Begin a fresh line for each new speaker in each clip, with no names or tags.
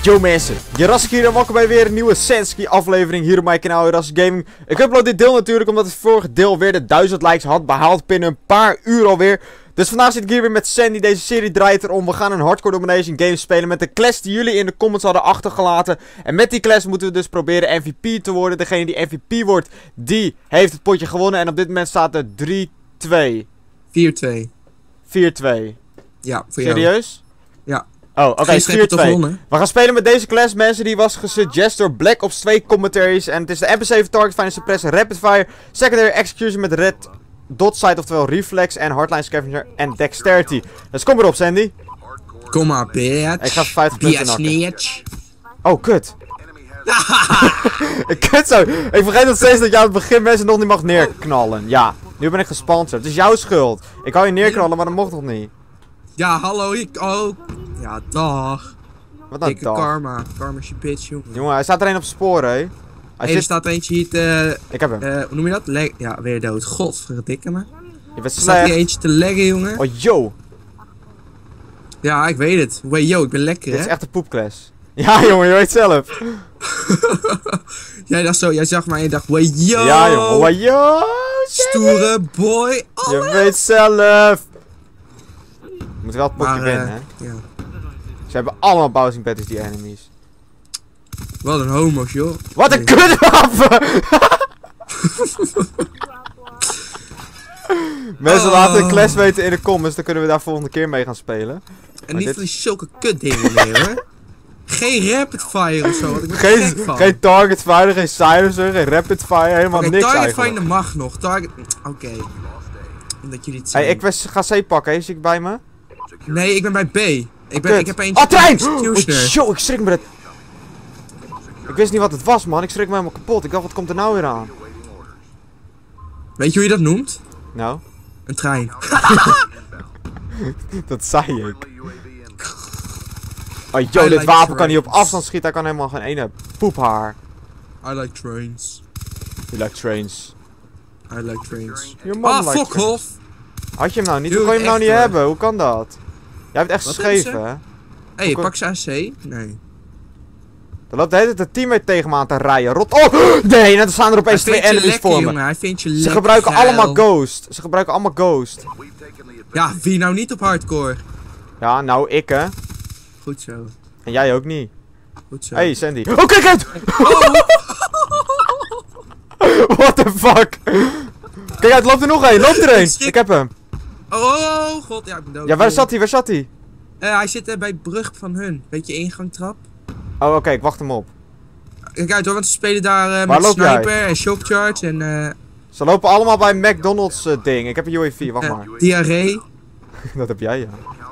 Yo mensen, Jurassic hier en welkom bij weer een nieuwe Senski aflevering hier op mijn kanaal Jurassic Gaming. Ik upload dit deel natuurlijk omdat het vorige deel weer de 1000 likes had behaald binnen een paar uur alweer. Dus vandaag zit ik hier weer met Sandy, deze serie draait erom. We gaan een hardcore domination game spelen met de class die jullie in de comments hadden achtergelaten. En met die class moeten we dus proberen MVP te worden. Degene die MVP wordt, die heeft het potje gewonnen. En op dit moment staat er 3-2.
4-2.
4-2.
Ja, voor jou.
Serieus?
Ja.
Oh, oké, 4-2. We gaan spelen met deze class, mensen. Die was gesuggest door Black Ops 2 commentaries. En het is de MP7 Target Finder Suppressor Rapid Fire. Secondary Execution met Red Dot Sight, oftewel Reflex en Hardline Scavenger en Dexterity. Dus kom erop, Sandy.
Kom maar, bitch.
Ik ga 50 punten nakken. Oh, kut. Kut zo. Ik vergeet nog steeds dat je aan het begin mensen nog niet mag neerknallen. Ja, nu ben ik gesponsord. Het is jouw schuld. Ik wou je neerknallen, maar dat mocht nog niet.
Ja, hallo, ik ook. Ja, dag.
Wat nou,
Dikke
dag?
Karma. Karma's je bitch, jongen.
Jongen, hij staat er een op sporen, hé.
Er staat eentje hier te...
Ik heb hem.
hoe noem je dat? Ja, weer dood. Godverdikke me.
Je bent
Er staat hier
slecht.
eentje te leggen, jongen.
Oh, yo.
Ja, ik weet het. Wait, yo, ik ben lekker,
Dit is
hè?
echt een poepclass. Ja, jongen, je weet zelf.
Jij dacht zo, jij zag mij en je dacht, wait, yo.
Ja, jongen. Oh, yo.
Stoere boy. Oh,
Je weet zelf. Je moet wel het potje winnen, hè.
Ja.
Ze hebben allemaal bouncing patterns, die enemies.
Wat een homo's, joh.
Wat een kutwapen! Mensen laten een class weten in de comments, dan kunnen we daar volgende keer mee gaan spelen.
En niet van die zulke kutdingen meer, hoor. Geen rapid fire of zo, want ik ben gek van.
Geen target fire, geen silencer, geen rapid fire, helemaal niks
target
eigenlijk.
finder mag nog, target... Oké. Omdat jullie het
Hey,
zeggen.
ik ga C pakken, hè? Zie ik bij me?
Nee, ik ben bij B. Ik heb eentje...
Oh, trein! Oh,
Executioner.
yo, ik schrik me dat... Ik wist niet wat het was, man. Ik schrik me helemaal kapot. Ik dacht, wat komt er nou weer aan?
Weet je hoe je dat noemt?
Nou,
Een trein.
dat zei ik. Oh, yo, dit wapen kan niet op afstand schieten. Hij kan helemaal geen ene poephaar.
I like trains.
You like trains.
I like trains.
Your mom
Ah,
likes
fuck
trains.
off!
Had je hem nou niet?
Doe
Hoe kon je hem nou
echt,
niet
hoor.
hebben? Hoe kan dat? Jij hebt echt
Wat
gegeven,
hebben
hè?
Hé,
Hoe
pak ze AC? Nee.
Dan loopt de hele tijd de teammate tegen me aan te rijden. Rot. Oh! Nee, dan staan er opeens twee enemies voor me.
Jongen, hij vindt je lekker.
Ze gebruiken
geil.
allemaal Ghost. Ze gebruiken allemaal Ghost.
Ja, wie nou niet op hardcore?
Ja, nou ik, hè?
Goed zo.
En jij ook niet.
Goed zo.
Hey, Sandy. Oh, kijk uit!
Oh.
What the fuck? Kijk uit, loopt er nog één. Loopt er één.
Schrik.
Ik heb hem.
Oh, god, ja, ik ben dood.
Ja, waar zat hij? Waar zat hij?
Hij zit bij brug van hun. Weet je, ingangtrap?
Oh, oké, ik wacht hem op.
Kijk uit hoor, want ze spelen daar
Waar
met
loop jij?
sniper en shock charge en
Ze lopen allemaal bij McDonald's ding. Ik heb een UAV, wacht maar.
diarree.
Dat heb jij, ja.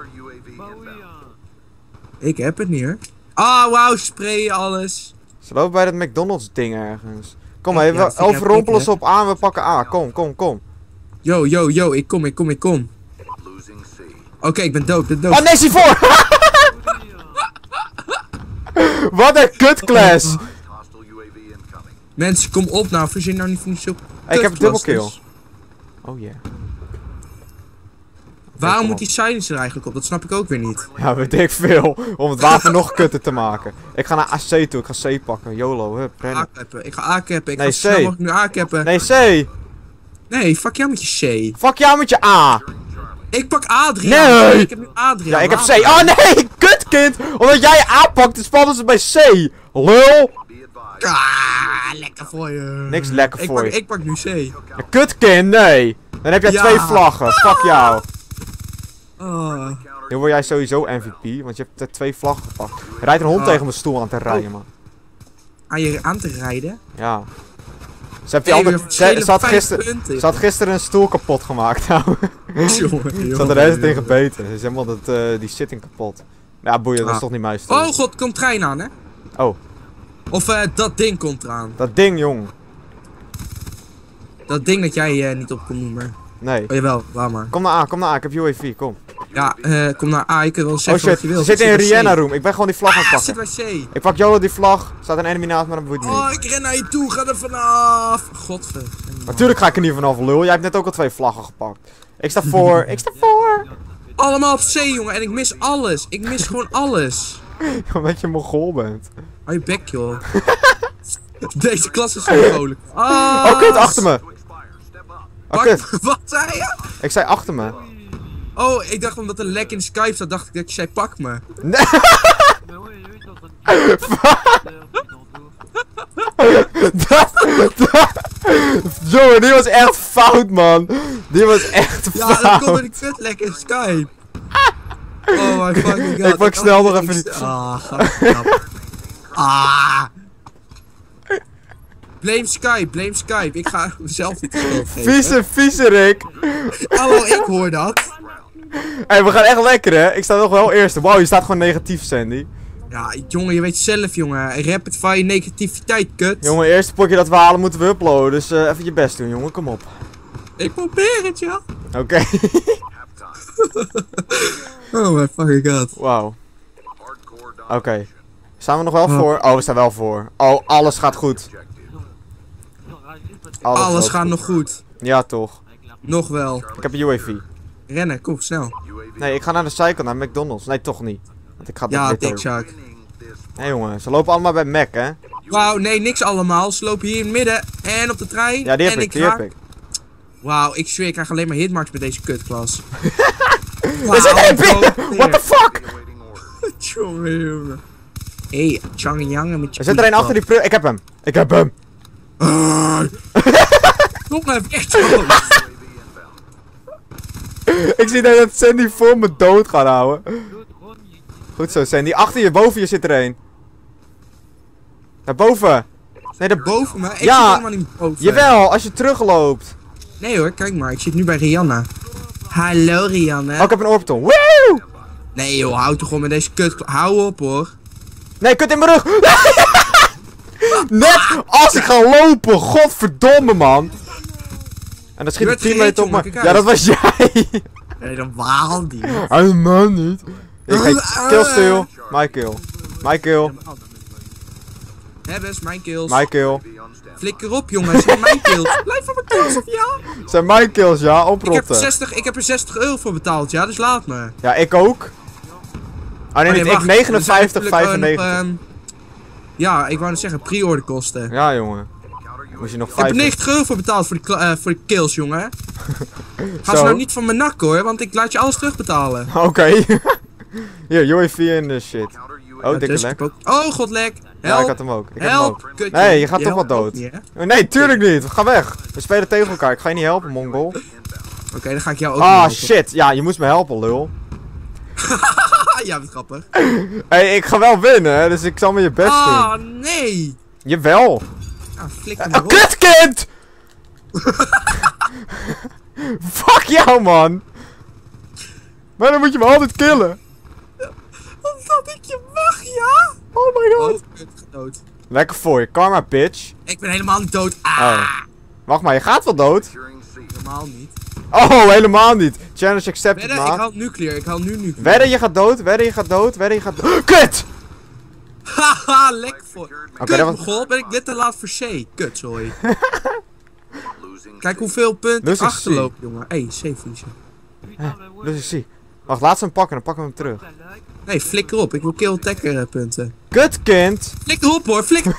Ik heb het niet hoor. Ah, wauw, sprayen alles.
Ze lopen bij dat McDonald's ding ergens. Kom maar,
Ja,
we
vind ik
overrompelen
ook,
ze op A en we pakken A. Kom, kom, kom.
Yo, yo, yo, ik kom. Oké, ik ben dood,
Oh nee, is hij voor! Wat een kutclass!
Mensen, kom op nou, verzin nou niet van die zo.
Hey, ik heb een
kutclusters.
dubbelkill. Oh yeah.
Waarom
kom
moet
op.
die silencer er eigenlijk op? Dat snap ik ook weer niet.
Ja, weet ik veel. Om het wapen nog kutter te maken. Ik ga naar AC toe, ik ga C pakken. YOLO, hup, rennen.
A-cappen, ik ga A-cappen, ik
Nee,
ga zo snel
C.
mogelijk nu A-cappen.
Nee, C!
Nee, fuck jou met je C.
Fuck jou met je A!
Ik pak Adriaan.
Nee.
Ik heb nu Adriaan.
Ja, ik heb
laat
C.
maar.
Oh nee, kutkind! Omdat jij A pakt, dan spannen ze bij C! Lul!
Ah, lekker voor je.
Niks lekker voor je.
Ik pak nu C.
Ja, kutkind, nee! Dan heb jij
Ja.
2 vlaggen, fuck jou.
Oh.
Nu word jij sowieso MVP, want je hebt er 2 vlaggen gepakt. Er rijdt een hond tegen mijn stoel aan te rijden, man.
Aan je aan te rijden?
Ja. Ze, heeft die
Hey,
andere,
we verschillen
ze, had
5
gisteren,
punten.
ze had gisteren een stoel kapot gemaakt, nou. Ze had er de hele tijd in gebeten. Ze is helemaal die zitting kapot. Ja, boeien, dat is
Ah.
toch niet mijn stoel.
Oh god, komt trein aan hè?
Oh,
Of dat ding komt eraan.
dat ding, jong.
Dat ding dat jij niet op kon noemen.
Nee.
Oh jawel, laat maar.
Kom naar A, ik heb UAV, kom.
Ja, kom naar A, je kunt wel
Oh
zeggen
shit,
wat je wil.
ze zitten in
Ik zit bij
Rihanna
C.
room. Ik ben gewoon die vlag aan het
Ah, zit
pakken.
bij C.
Ik pak YOLO die vlag. Staat een enemy naast me, maar dat boeit me niet.
Oh, ik ren naar je toe, ga er vanaf. Godver.
Natuurlijk ga ik er niet vanaf, lul. Jij hebt net ook al 2 vlaggen gepakt. Ik sta voor, ik sta voor.
Allemaal op C, jongen. En ik mis alles. Ik mis gewoon alles.
Omdat je Mongool bent.
Hou je bek, joh. Deze klas is zo vrolijk.
Oh, kut, achter me. Oh, kut.
Wat zei je?
Ik zei achter me.
Oh, ik dacht omdat er een lek in Skype zat, dacht ik dat je zei pak me.
Nee. Jongen, die was echt fout, man. Die was echt fout.
Ja, dat komt door die kutlek in Skype. Oh my fucking god.
Ik pak snel nog even die...
Blame Skype. Ik ga mezelf niet de schuld geven.
Vieze Rick.
Hallo, ik hoor dat.
Hey, we gaan echt lekker, hè? Ik sta nog wel eerste. Wauw, je staat gewoon negatief, Sandy.
Ja, jongen, je weet zelf, jongen. Rapid fire negativiteit, kut.
Jongen, eerste potje dat we halen moeten we uploaden. Dus even je best doen, jongen. Kom op.
Ik probeer het, ja.
Oké.
Oh my fucking god.
Wauw. Oké. Staan we nog wel voor? Oh, we staan wel voor. Oh, alles gaat goed.
Alles gaat nog goed.
Ja, toch.
Nog wel.
Ik heb een UAV.
Rennen, kom, snel.
Nee, ik ga naar de zijkant, naar McDonald's. Nee, toch niet. Want ik ga
Ja,
dit
dikzak.
Nee, jongen. Ze lopen allemaal bij Mac, hè?
Wauw, nee, niks allemaal. Ze lopen hier in het midden en op de trein.
Ja, die
en
heb ik, die heb ik.
Wauw, ik zweer, ik krijg alleen maar hitmarks met deze kutklas.
Er zit één binnen! What the fuck?
Jongen. Hé, Changyange met je.
Er zit er een achter die prul. Ik heb hem. Ik heb hem.
Jongen, heb echt zo.
Ik zie dat Sandy voor me dood gaat houden. Goed zo, Sandy. Achter je, boven je zit er een. Daarboven. Nee,
Boven me? Ik
Ja,
zit helemaal niet boven.
Jawel, als je terugloopt.
Nee hoor, kijk maar, ik zit nu bij Rihanna. Hallo Rihanna.
Oh, ik heb een orbital. Woe!
Nee joh, hou toch gewoon met deze kut. Hou op hoor.
Nee, kut in mijn rug. Net als ik ga lopen. Godverdomme, man. En dan schiet
Je
een
werd
teammate
gereed,
op me.
jongen, kijk
Ja, dat
uit.
was jij.
Nee, dan waal die.
Helemaal niet. Ik ga kill steal. My kill. My kill.
Hebbes, mijn kills.
My kill.
Flikker op jongens, zijn mijn kills. Blijf van mijn kills of ja?
Zijn mijn kills, ja. Oprotten.
Ik heb er 60 euro voor betaald, ja, dus laat me.
Ja, ik ook. Oh nee, niet ik.
wacht,
59,
er zijn natuurlijk
95.
ja, ik wou net zeggen, pre-order kosten.
Ja, jongen. Moest je nog
Ik heb er
5.
90 euro voor betaald voor de kills, jongen. Ga ze
Zo.
nou niet van mijn nak hoor, want ik laat je alles terugbetalen.
Oké. Hier, UAV en de shit. Oh, dikke
Dus
lek.
ik heb ook... Oh, god lek.
Ja, ik
Help.
had hem ook. Ik heb hem
Help.
ook.
Kutje.
Nee, je gaat toch wel
helpt ook
dood.
niet, hè?
Nee, tuurlijk niet. Ga weg. We spelen tegen elkaar. Ik ga je niet helpen, Mongol.
Oké, dan ga ik jou ook
Ah,
helpen.
shit. Ja, je moest me helpen, lul.
Ja, wat grappig.
Hey, ik ga wel winnen, hè, dus ik zal me je best doen.
Ah, nee.
Jawel.
Ah, flikker maar op.
Kutkind! Fuck jou, man. Maar dan moet je me altijd killen.
Omdat ik je mag, ja?
Oh my god.
Oh, kut, dood.
Lekker voor je. Karma, bitch.
Ik ben helemaal niet dood. Ah,
Oh. Wacht maar, je gaat wel dood.
helemaal niet.
Oh, helemaal niet. Challenge accepted,
Wedden, ik
man.
haal nuclear. Ik haal nu nuclear.
Wedden, je gaat dood. Wedden, je gaat dood. Wedden, je gaat dood. Kut!
Haha, lek voor.
Oké, dat was...
God, ben ik net te laat voor C. Kut, sorry. Kijk hoeveel punten
Losing
ik achterloop, jongen. Hey, C verliezen.
Dus ik zie. Wacht, laat ze hem pakken, dan pakken we hem terug.
Nee, flikker op. Ik wil kill attacker punten.
Kutkind!
Flikker op hoor, flikker.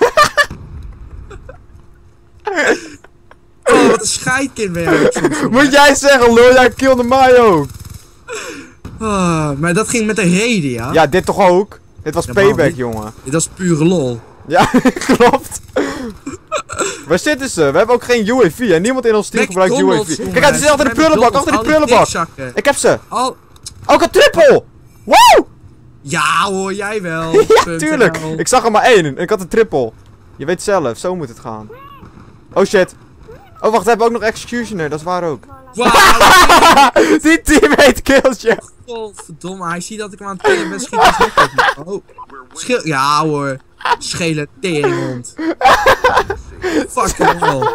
Oh, wat een scheidkind ben jij soms, jongen.
Moet jij zeggen, lul, jij killde mij ook.
Ah, maar dat ging met een reden, ja?
Ja, dit toch ook? Dit was
Ja,
payback,
maar-
jongen.
Dit was pure lol.
Ja, klopt. Waar zitten ze? We hebben ook geen UAV en niemand in ons team gebruikt
McDonald's,
UAV.
jongen.
Kijk uit, ze zitten achter de prullenbak, achter die prullenbak.
Zakken.
Ik heb ze.
Al...
Oh, ik had triple! Woe!
Ja hoor, jij wel.
Ja, tuurlijk. Ik zag er maar één en ik had een triple. Je weet zelf, zo moet het gaan. Oh shit. Oh wacht, we hebben ook nog Executioner, dat is waar ook.
Wauw,
Die teammate kills je.
godverdomme. Hij ziet dat ik hem aan het killen ben, schiet hij nog op me. Oh. Schil... Ja hoor. Schele teringhond. Fucking hell.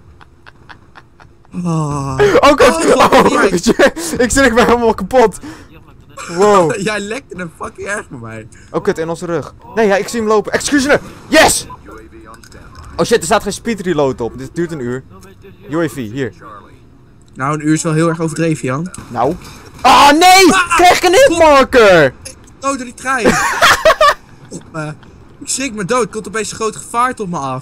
Oh.
Oh god.
Oh,
Oh,
jij.
ik zit me helemaal kapot. Wow.
Jij lekte hem fucking erg bij mij.
Oh kut, in onze rug. Nee, ja, ik zie hem lopen. Executioner! Yes! Oh shit, er staat geen speed reload op. Dit duurt een uur. UAV, hier.
Nou, een uur is wel heel erg overdreven, Jan.
Nou. Oh nee! Krijg ik een hitmarker!
Oh, door die trein. me. Ik schrik me dood. Komt opeens een groot gevaart op me af.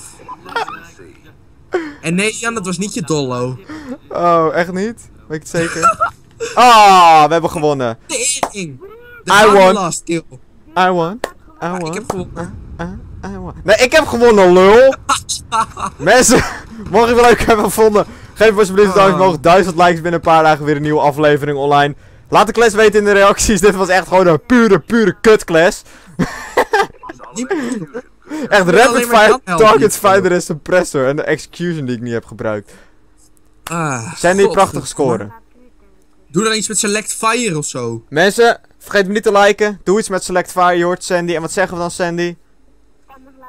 En nee, Jan, dat was niet je dollo.
Oh, echt niet? Weet je het zeker? Ah, we hebben gewonnen.
Tering!
I won.
Last kill.
I won.
Ik heb gewonnen.
I won. Nee, ik heb gewonnen, lul. Mensen, mocht je het leuk hebben gevonden, geef alsjeblieft een duimpje omhoog. 1000 likes binnen een paar dagen weer een nieuwe aflevering online. Laat de class weten in de reacties. Dit was echt gewoon een pure kutclass. Echt rapid fire, target finder en suppressor. En de execution die ik niet heb gebruikt. Zijn die prachtige scoren.
Doe dan iets met select fire of zo.
Mensen, vergeet me niet te liken. Doe iets met select fire, je hoort Sandy. En wat zeggen we dan, Sandy?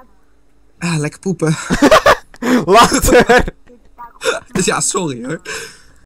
Lekker poepen.
Later!
Ja, sorry hoor.